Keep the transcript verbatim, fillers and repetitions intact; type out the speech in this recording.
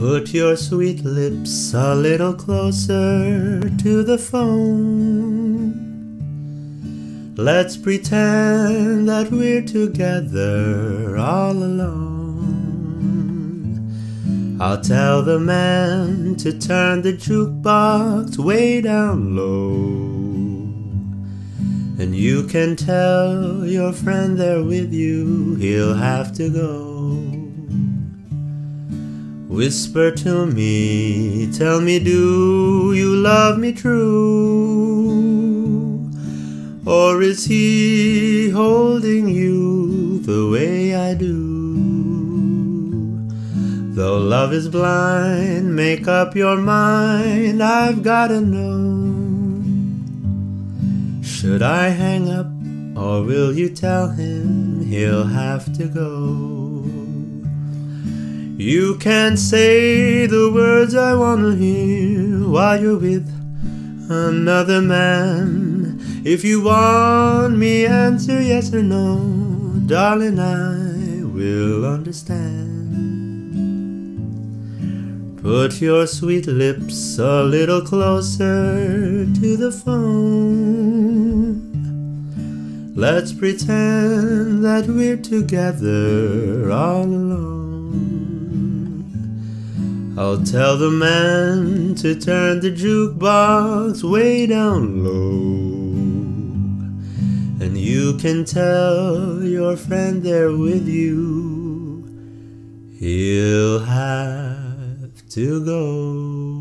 Put your sweet lips a little closer to the phone. Let's pretend that we're together all alone. I'll tell the man to turn the jukebox way down low. And you can tell your friend there with you, he'll have to go. Whisper to me, tell me, do you love me true? Or is he holding you the way I do? Though love is blind, make up your mind, I've gotta know. Should I hang up, or will you tell him he'll have to go? You can't say the words I wanna hear while you're with another man. If you want me, answer yes or no, darling, I will understand. Put your sweet lips a little closer to the phone. Let's pretend that we're together all alone. I'll tell the man to turn the jukebox way down low. And you can tell your friend there with you, he'll have to go.